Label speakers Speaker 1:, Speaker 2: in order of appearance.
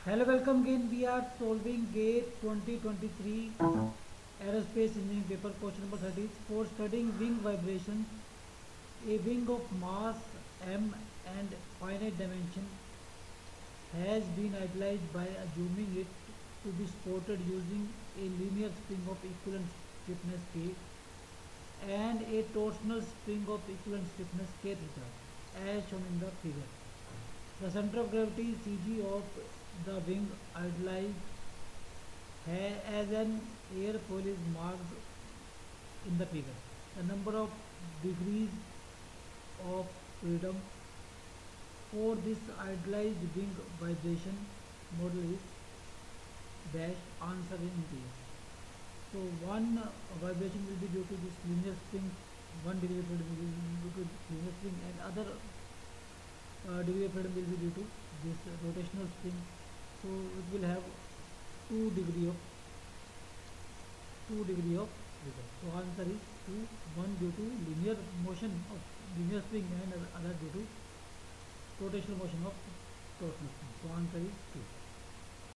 Speaker 1: Hello, welcome again. We are solving GATE 2023 Aerospace Engineering paper question number 30. For studying wing vibration, a wing of mass m and finite dimension has been idealized by assuming it to be supported using a linear spring of equivalent stiffness K and a torsional spring of equivalent stiffness K theta, as shown in the figure. The center of gravity Cg of the wing idealized as an airfoil is marked in the figure. The number of degrees of freedom for this idealized wing vibration model is dash, answer in integers. So one vibration will be due to this linear spring, 1 degree of freedom will be due to linear spring, and other degree of freedom will be due to this rotational spring. So it will have 2 degree of 2 degree of freedom. So answer is 2. One due to linear motion of linear spring and other due to rotational motion of torsional spring. So answer is 2.